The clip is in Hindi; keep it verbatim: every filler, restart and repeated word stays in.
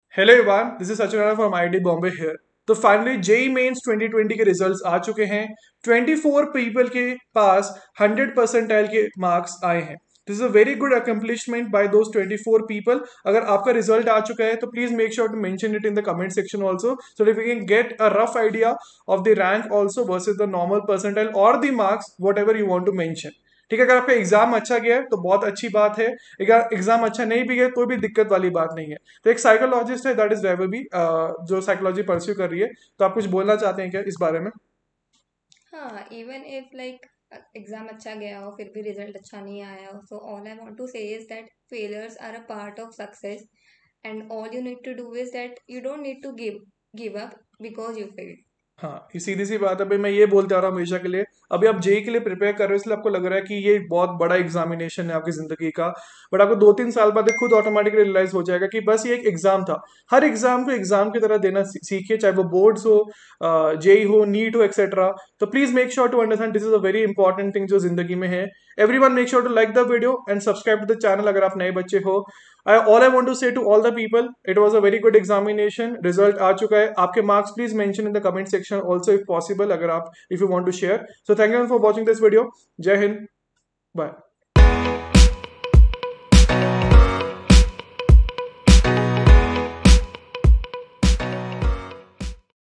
Hello everyone, this is Sachin from I I T Bombay here. तो finally JEE mains twenty twenty के रिजल्ट्स आ चुके हैं। ट्वेंटी फोर पीपल के पास हंड्रेड परसेंटाइल के मार्क्स आए हैं। This is a very good accomplishment by those twenty four people. अगर आपका रिजल्ट आ चुका है तो please make sure to mention it in the comment section also, so that we can get a rough idea of the rank also versus the normal percentile और the marks whatever you want to mention. ठीक है, अगर आपका एग्जाम अच्छा गया है तो बहुत अच्छी बात है। अगर एग्जाम अच्छा नहीं भी गया तो भी दिक्कत वाली बात नहीं है। तो एक साइकोलॉजिस्ट है, दैट इज वैभवी, जो साइकोलॉजी परस्यू कर रही है। तो आप कुछ बोलना चाहते हैं क्या इस बारे में? हाँ, इवन इफ लाइक एग्जाम अच्छा गया हो फिर भी रिजल्ट अच्छा नहीं आया हो, so all I want to say is that failures are a part of success and all you need to do is that you don't need to give give up because you failed. हाँ, ये सीधी सी बात है भाई। मैं ये बोलते आ रहा हूँ हमेशा के लिए। अभी आप जेई के लिए प्रिपेयर कर रहे हो इसलिए आपको लग रहा है कि ये बहुत बड़ा एग्जामिनेशन है आपकी जिंदगी का। बट आपको दो तीन साल बाद ये खुद ऑटोमेटिकली रियलाइज हो जाएगा कि बस ये एक एग्जाम था। हर एग्जाम को एग्जाम की तरह देना सी- सीखिए, चाहे वो बोर्ड्स हो, जेई हो, नीट हो, एक्सेट्रा। तो please make sure to understand this is a very important thing जो जिंदगी में है। Every one make sure to like the video and subscribe to the channel अगर आप नए बच्चे हो। I, all I want to say to all the people, it was a very good examination. Result आ चुका है। आपके marks please mention in the comment section also if possible, अगर आप if you want to share. So thank you for watching this video. जय हिंद, bye.